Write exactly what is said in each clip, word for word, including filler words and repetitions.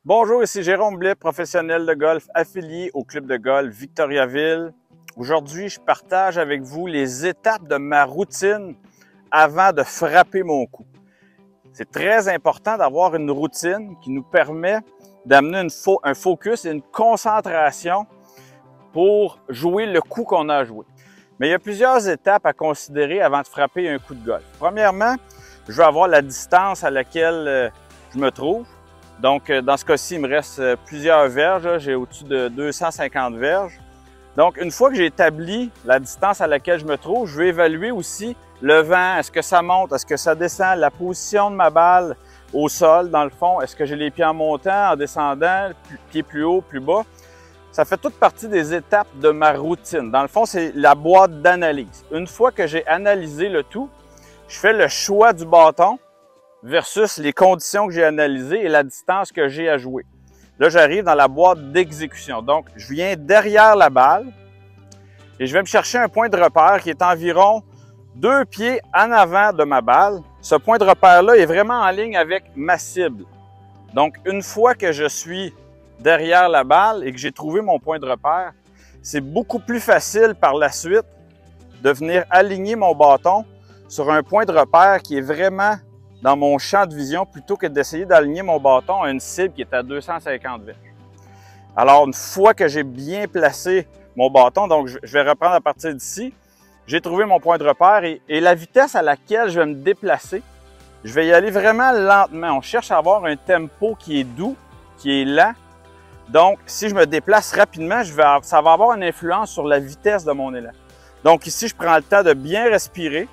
Bonjour, ici Jérôme Blais, professionnel de golf affilié au club de golf Victoriaville. Aujourd'hui, je partage avec vous les étapes de ma routine avant de frapper mon coup. C'est très important d'avoir une routine qui nous permet d'amener fo un focus et une concentration pour jouer le coup qu'on a à jouer. Mais il y a plusieurs étapes à considérer avant de frapper un coup de golf. Premièrement, je vais avoir la distance à laquelle je me trouve. Donc, dans ce cas-ci, il me reste plusieurs verges. J'ai au-dessus de deux cent cinquante verges. Donc, une fois que j'ai établi la distance à laquelle je me trouve, je vais évaluer aussi le vent. Est-ce que ça monte? Est-ce que ça descend? La position de ma balle au sol, dans le fond. Est-ce que j'ai les pieds en montant, en descendant, pieds plus haut, plus bas? Ça fait toute partie des étapes de ma routine. Dans le fond, c'est la boîte d'analyse. Une fois que j'ai analysé le tout, je fais le choix du bâton versus les conditions que j'ai analysées et la distance que j'ai à jouer. Là, j'arrive dans la boîte d'exécution. Donc, je viens derrière la balle et je vais me chercher un point de repère qui est environ deux pieds en avant de ma balle. Ce point de repère-là est vraiment en ligne avec ma cible. Donc, une fois que je suis derrière la balle et que j'ai trouvé mon point de repère, c'est beaucoup plus facile par la suite de venir aligner mon bâton sur un point de repère qui est vraiment dans mon champ de vision plutôt que d'essayer d'aligner mon bâton à une cible qui est à deux cent cinquante verges. Alors, une fois que j'ai bien placé mon bâton, donc je vais reprendre à partir d'ici, j'ai trouvé mon point de repère et, et la vitesse à laquelle je vais me déplacer, je vais y aller vraiment lentement. On cherche à avoir un tempo qui est doux, qui est lent. Donc, si je me déplace rapidement, je vais, ça va avoir une influence sur la vitesse de mon élan. Donc ici, je prends le temps de bien respirer.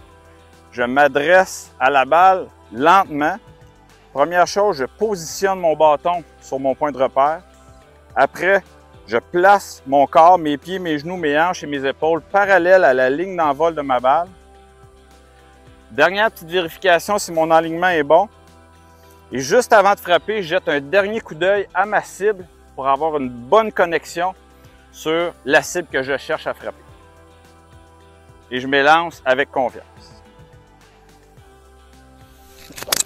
Je m'adresse à la balle lentement. Première chose, je positionne mon bâton sur mon point de repère. Après, je place mon corps, mes pieds, mes genoux, mes hanches et mes épaules parallèles à la ligne d'envol de ma balle. Dernière petite vérification si mon alignement est bon. Et juste avant de frapper, je jette un dernier coup d'œil à ma cible pour avoir une bonne connexion sur la cible que je cherche à frapper. Et je m'élance avec confiance.